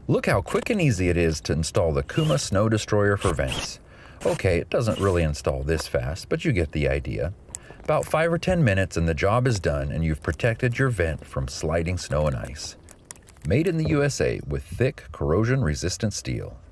Look how quick and easy it is to install the Kuma Snow Destroyer for vents. Okay, it doesn't really install this fast, but you get the idea. About 5 or 10 minutes and the job is done and you've protected your vent from sliding snow and ice. Made in the USA with thick, corrosion-resistant steel.